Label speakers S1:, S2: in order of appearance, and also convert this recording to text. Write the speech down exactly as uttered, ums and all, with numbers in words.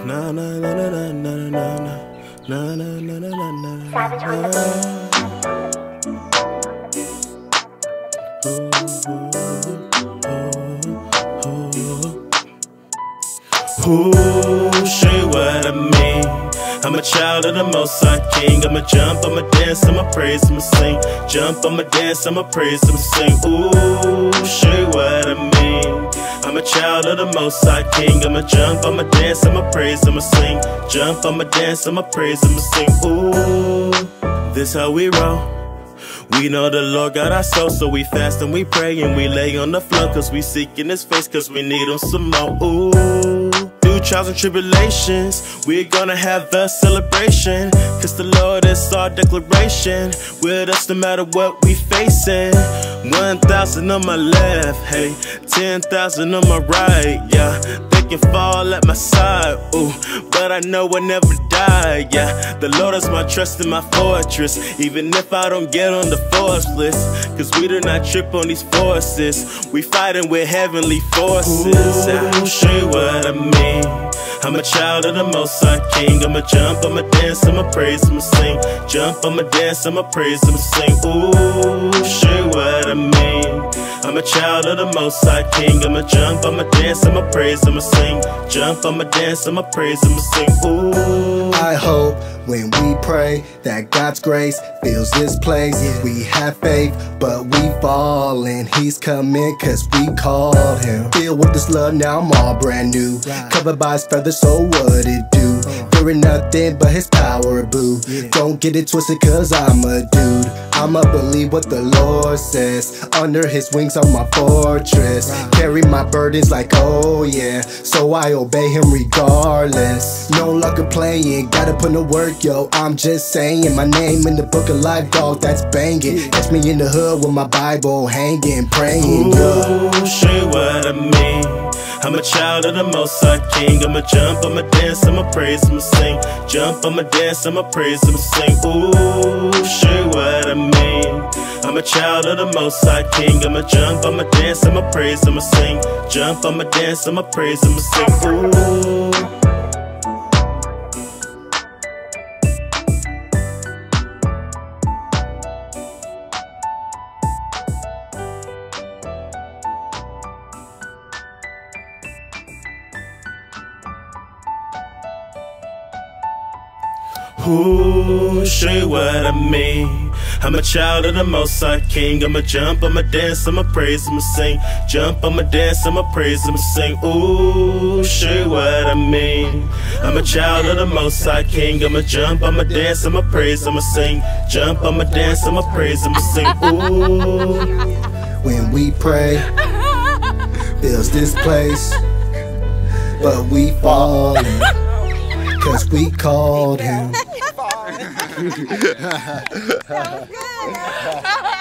S1: Na na na na na na na na na na na na na.
S2: Savage on the
S1: Ooh, show you what I mean. I'm a child of the Most High King. I'ma jump, I'ma dance, I'ma praise, I'ma sing. Jump, I'ma dance, I'ma praise, I'ma sing. Ooh, show you what I mean. I'm a child of the Most High King. I'ma jump, I'ma dance, I'ma praise, I'ma sing. Jump, I'ma dance, I'ma praise, I'ma sing. Ooh, this how we roll. We know the Lord got our soul, so we fast and we pray and we lay on the floor, cause we seeking His face, cause we need Him some more. Ooh, through trials and tribulations, we're gonna have a celebration, cause the Lord is our declaration. With us no matter what we facing. One thousand on my left, hey, ten thousand on my right, yeah. They can fall at my side, ooh, but I know I never die, yeah. The Lord is my trust and my fortress, even if I don't get on the force list, cause we do not trip on these forces. We fighting with heavenly forces. I'll show you what I mean. I'm a child of the Most High King. I'ma jump, I'ma dance, I'ma praise, I'ma sing. Jump, I'ma dance, I'ma praise, I'ma sing. Ooh, show you what I mean. I'm a child of the Most High King. I'ma jump, I'ma dance, I'ma praise, I'ma sing. Jump, I'ma dance, I'ma praise, I'ma sing. Ooh.
S3: I hope when we pray that God's grace fills this place. We have faith, but we falling. He's coming cause we called Him. Filled with this love, now I'm all brand new. Covered by His feathers, so what it do? Fearing nothing but His power, boo. Don't get it twisted cause I'm a dude. I'ma believe what the Lord says. Under His wings I'm my fortress. Carry my burdens like oh yeah, so I obey Him regardless. No luck of playing, gotta put in work, yo. I'm just saying, my name in the book of life, dog, that's banging. Catch me in the hood with my Bible hanging, praying.
S1: Ooh, show you what I mean. I'm a child of the Most High King. I'ma jump, I'ma dance, I'ma praise, I'ma sing. Jump, I'ma dance, I'ma praise, I'ma sing. Ooh, show you what I mean. I'm a child of the Most High King. I'ma jump, I'ma dance, I'ma praise, I'ma sing. Jump, I'ma dance, I'ma praise, I'ma sing. Ooh. Ooh, show you what I mean. I'm a child of the Most High King. I'ma jump, I'ma dance, I'ma praise, I'ma sing. Jump, I'ma dance, I'ma praise, I'ma sing. Ooh, show you what I mean. I'm a child of the Most High King. I'ma jump, I'ma dance, I'ma praise, I'ma sing. Jump, I'ma dance, I'ma praise, I'ma sing. Ooh.
S3: When we pray, fills this place, but we falling cause we called Him.
S2: So good.